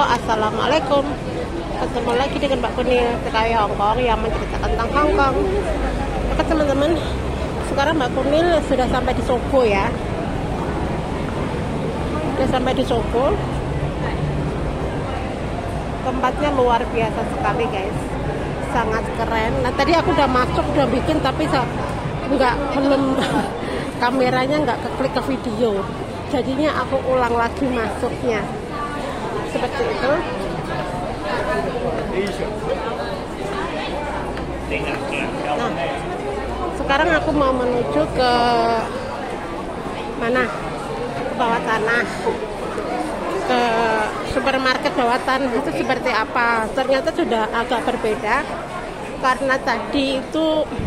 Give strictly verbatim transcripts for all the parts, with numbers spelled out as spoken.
Assalamualaikum. Ketemu lagi dengan Mbak Kunil T K W Hongkong yang menceritakan tentang Hongkong. Oke teman-teman, sekarang Mbak Kunil sudah sampai di Sogo ya. Sudah sampai di Sogo. Tempatnya luar biasa sekali guys, sangat keren. Nah tadi aku udah masuk, udah bikin, tapi nggak belum kameranya nggak keklik ke video. Jadinya aku ulang lagi masuknya. Seperti itu. Nah, sekarang aku mau menuju ke mana? Ke bawah tanah. Ke supermarket bawah tanah itu seperti apa? Ternyata sudah agak berbeda karena tadi itu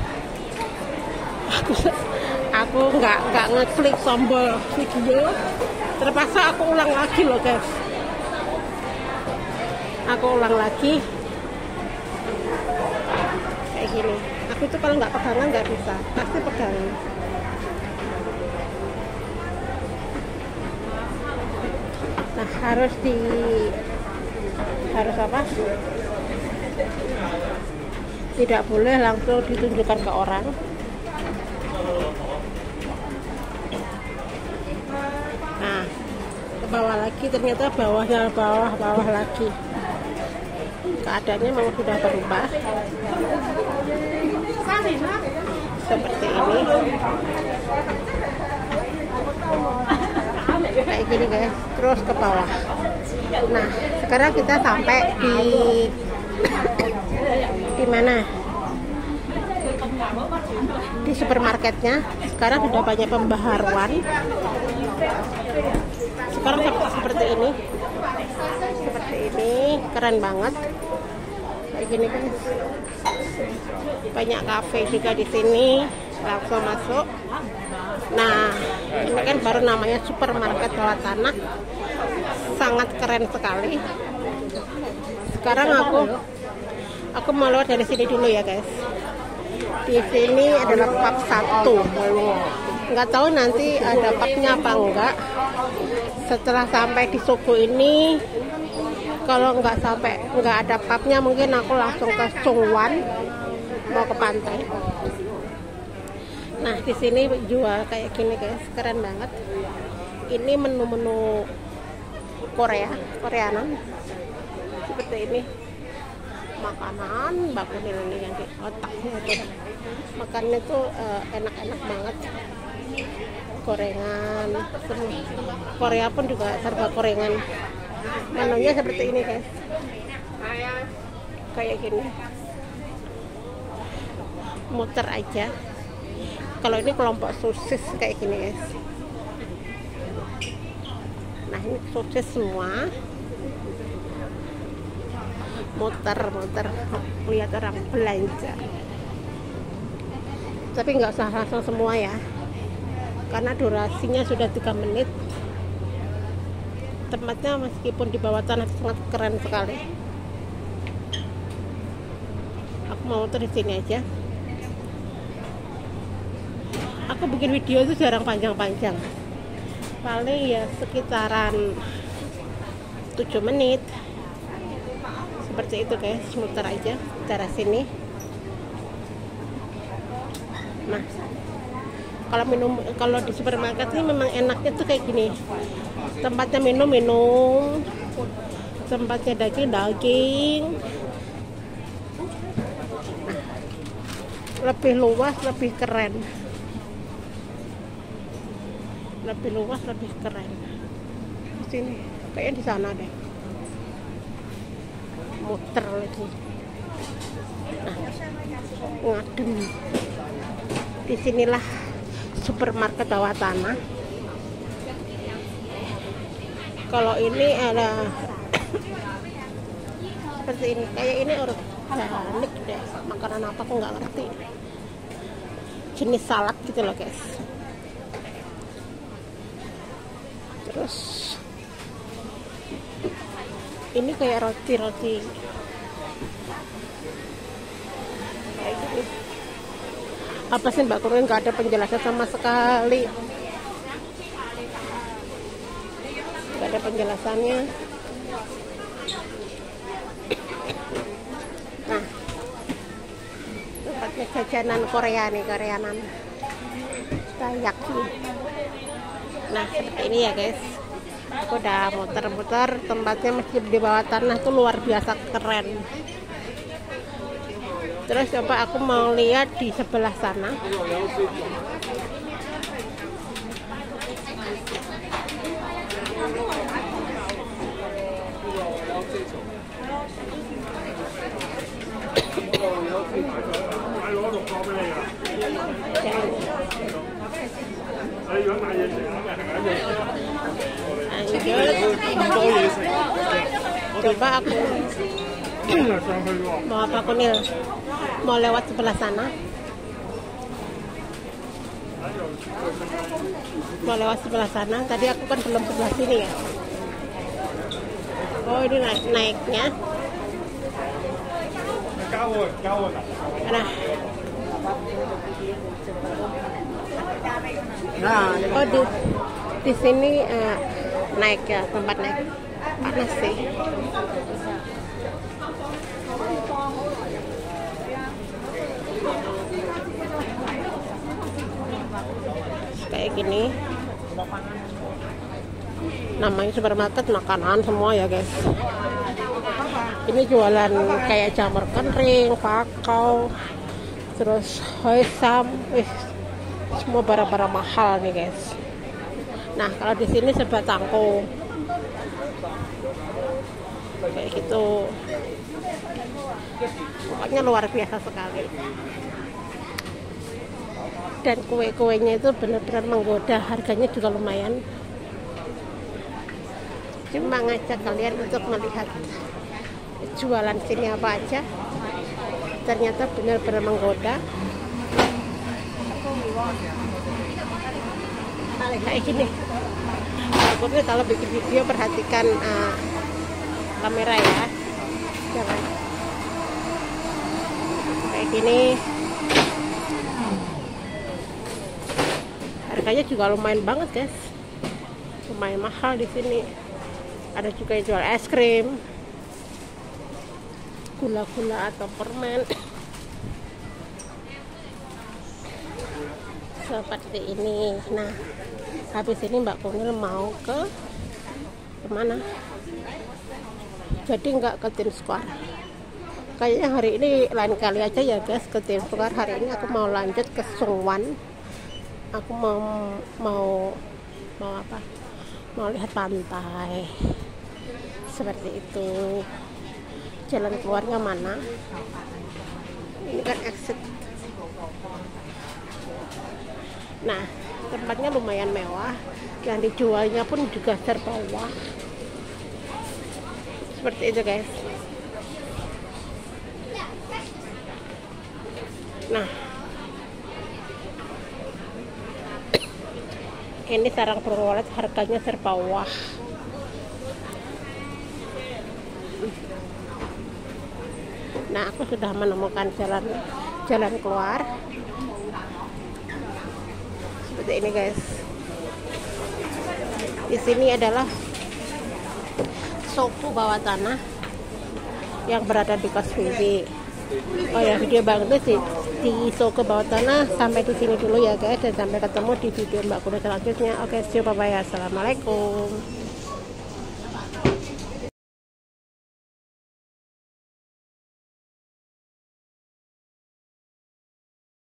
aku aku nggak nggak ngeklik tombol video, terpaksa aku ulang lagi loh guys. Aku ulang lagi kayak gini. Aku itu kalau nggak pegangan nggak bisa, pasti pegangan. Nah harus di harus apa? Tidak boleh langsung ditunjukkan ke orang. Nah ke bawah lagi, ternyata bawahnya bawah-bawah lagi. Keadaannya memang sudah berubah seperti ini, kayak gini guys, terus ke bawah. Nah sekarang kita sampai di di mana? Di supermarketnya. Sekarang sudah banyak pembaharuan. Sekarang seperti ini, seperti ini, keren banget. Kayak gini kan, banyak kafe juga di sini, langsung masuk. Nah, ini kan baru namanya supermarket bawah tanah, sangat keren sekali. Sekarang aku, aku mau lewat dari sini dulu ya guys. Di sini adalah pub satu. Nggak tahu nanti ada pubnya apa enggak. Setelah sampai di Sogo ini, kalau nggak sampai nggak ada pubnya, mungkin aku langsung ke Songwan, mau ke pantai. Nah di sini jual kayak gini guys, keren banget. Ini menu-menu Korea, Koreanan seperti ini. Makanan Mbak Kunil ini yang di otaknya itu, makannya tuh uh, enak-enak banget. Gorengan, Korea pun juga serba gorengan. Menunya seperti ini guys, kayak gini, muter aja. Kalau ini kelompok sosis kayak gini guys. Nah ini sosis semua, muter-muter lihat orang belanja. Tapi nggak usah langsung semua ya, karena durasinya sudah tiga menit. Tempatnya meskipun di bawah tanah sangat keren sekali. Aku mau muter di sini aja. Aku bikin video itu jarang panjang-panjang, paling ya sekitaran tujuh menit. Seperti itu guys, muter aja daerah sini. Nah kalau minum, kalau di supermarket ini memang enaknya tuh kayak gini. Tempatnya minum-minum, tempatnya daging-daging. Nah, lebih luas, lebih keren. Lebih luas, lebih keren. Di sini, kayaknya di sana deh. Muter lagi. Nah, ngadem. Disinilah supermarket bawah tanah. Kalau ini ada seperti ini, kayak ini organik deh, makanan apa aku nggak ngerti, jenis salad gitu loh guys. Terus ini kayak roti-roti kayak gitu. Apa sih Mbak Kunil, nggak ada penjelasan sama sekali. Gak ada penjelasannya. Ini jajanan Korea nih, Koreanan. Taiyaki. Nah, seperti ini ya guys. Aku udah muter-muter, tempatnya masjid di bawah tanah tuh luar biasa keren. Terus coba aku mau lihat di sebelah sana. Coba aku mau apa aku nih? Mau lewat sebelah sana. Mau lewat sebelah sana. Tadi aku kan belum sebelah sini ya. Oh, ini naik naiknya. Nah, oh di di sini uh, naik ya, tempat naik. Panas sih. Kayak gini. Namanya supermarket makanan semua ya guys. Ini jualan kayak jamur kering, kakao, terus hoesam, eh, semua barang-barang mahal nih guys. Nah kalau di sini serba tangko, kayak gitu. Pokoknya luar biasa sekali. Dan kue-kuenya itu benar-benar menggoda, harganya juga lumayan. Cuma ngajak kalian untuk melihat jualan sini apa aja. Ternyata benar-benar menggoda. Kayak gini. Pokoknya kalau bikin video perhatikan uh, kamera ya. Jangan kayak gini. Harganya juga lumayan banget guys, lumayan mahal di sini. Ada juga yang jual es krim, gula-gula atau permen. Seperti ini. Nah, habis ini Mbak Kunil mau ke kemana? Jadi nggak ke Times Square. Kayaknya hari ini lain kali aja ya guys ke Times Square. Hari ini aku mau lanjut ke Sungwan. Aku mau mau mau apa? Mau lihat pantai. Seperti itu. Jalan keluarnya mana? Ini kan exit. Nah, tempatnya lumayan mewah. Yang dijualnya pun juga serba wah. Seperti itu guys. Nah, ini sarang burung walet harganya serba wah. Nah, aku sudah menemukan jalan jalan keluar. Seperti ini guys. Di sini adalah Soku bawah tanah yang berada di Kos Vivi. Oh ya, video Bang itu sih di Soku bawah tanah sampai di sini dulu ya guys, dan sampai ketemu di video Mbak Kunil selanjutnya. Oke, see you, bye bye. Assalamualaikum.